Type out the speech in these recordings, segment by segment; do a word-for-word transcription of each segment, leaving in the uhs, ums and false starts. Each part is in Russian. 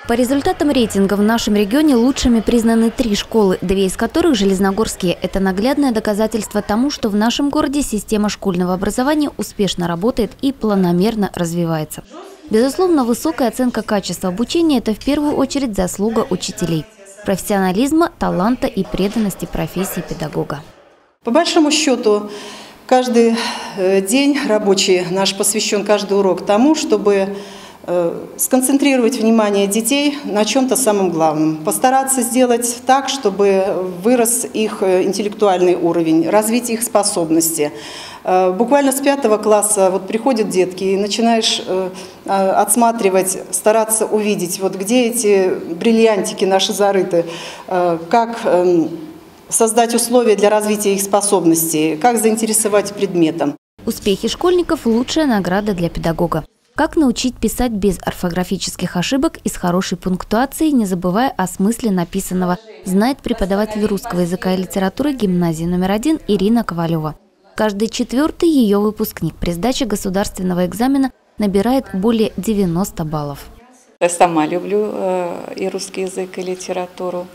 По результатам рейтинга в нашем регионе лучшими признаны три школы, две из которых железногорские. Это наглядное доказательство тому, что в нашем городе система школьного образования успешно работает и планомерно развивается. Безусловно, высокая оценка качества обучения – это в первую очередь заслуга учителей, профессионализма, таланта и преданности профессии педагога. По большому счету, каждый день рабочий наш посвящен, каждый урок тому, чтобы сконцентрировать внимание детей на чем-то самом главном. Постараться сделать так, чтобы вырос их интеллектуальный уровень, развить их способности. Буквально с пятого класса вот приходят детки, и начинаешь отсматривать, стараться увидеть, вот где эти бриллиантики наши зарыты, как создать условия для развития их способностей, как заинтересовать предметом. Успехи школьников – лучшая награда для педагога. Как научить писать без орфографических ошибок и с хорошей пунктуацией, не забывая о смысле написанного, знает преподаватель русского языка и литературы гимназии номер один Ирина Ковалева. Каждый четвертый ее выпускник при сдаче государственного экзамена набирает более девяноста баллов. Я сама люблю и русский язык, и литературу.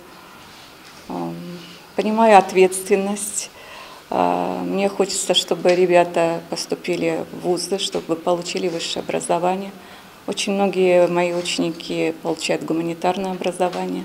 Понимаю ответственность. Мне хочется, чтобы ребята поступили в вузы, чтобы получили высшее образование. Очень многие мои ученики получают гуманитарное образование.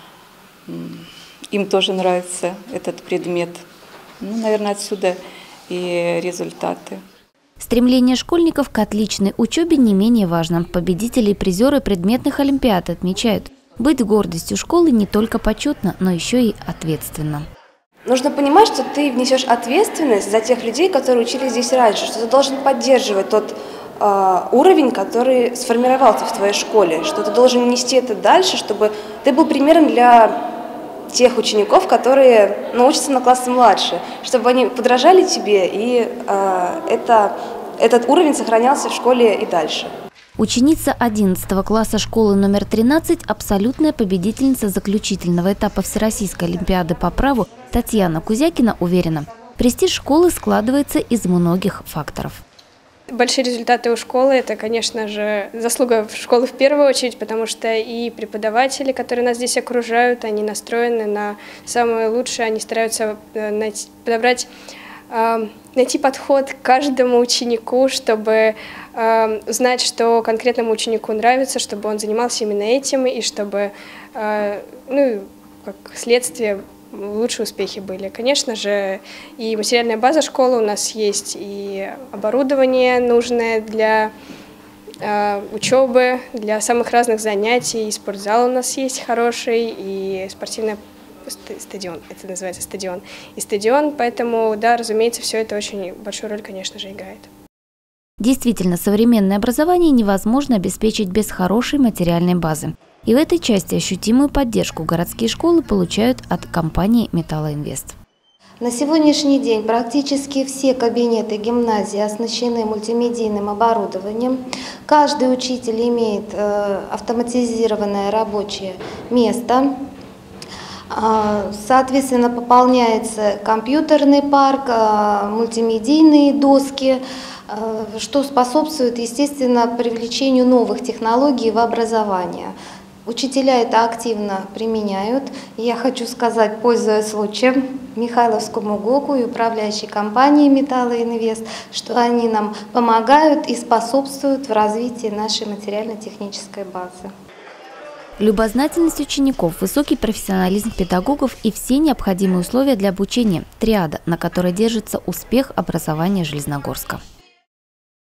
Им тоже нравится этот предмет. Ну, наверное, отсюда и результаты. Стремление школьников к отличной учебе не менее важно. Победители и призеры предметных олимпиад отмечают, быть гордостью школы не только почетно, но еще и ответственно. Нужно понимать, что ты внесешь ответственность за тех людей, которые учились здесь раньше, что ты должен поддерживать тот э, уровень, который сформировался в твоей школе, что ты должен нести это дальше, чтобы ты был примером для тех учеников, которые научатся на классы младше, чтобы они подражали тебе, и э, это, этот уровень сохранялся в школе и дальше. Ученица одиннадцатого класса школы номер тринадцать, абсолютная победительница заключительного этапа Всероссийской олимпиады по праву Татьяна Кузякина уверена, престиж школы складывается из многих факторов. Большие результаты у школы – это, конечно же, заслуга школы в первую очередь, потому что и преподаватели, которые нас здесь окружают, они настроены на самое лучшее, они стараются найти, подобрать, э, найти подход к каждому ученику, чтобы э, знать, что конкретному ученику нравится, чтобы он занимался именно этим, и чтобы, э, ну, как следствие, лучшие успехи были. Конечно же, и материальная база школы у нас есть, и оборудование нужное для э, учебы, для самых разных занятий, и спортзал у нас есть хороший, и спортивный стадион, это называется стадион, и стадион, поэтому, да, разумеется, все это очень большую роль, конечно же, играет. Действительно, современное образование невозможно обеспечить без хорошей материальной базы. И в этой части ощутимую поддержку городские школы получают от компании «Металлоинвест». На сегодняшний день практически все кабинеты гимназии оснащены мультимедийным оборудованием. Каждый учитель имеет э, автоматизированное рабочее место. Э, соответственно, пополняется компьютерный парк, э, мультимедийные доски, э, что способствует, естественно, привлечению новых технологий в образование. Учителя это активно применяют. Я хочу сказать, пользуясь случаем, Михайловскому ГОКу и управляющей компании «Металлоинвест», что они нам помогают и способствуют в развитии нашей материально-технической базы. Любознательность учеников, высокий профессионализм педагогов и все необходимые условия для обучения – триада, на которой держится успех образования Железногорска.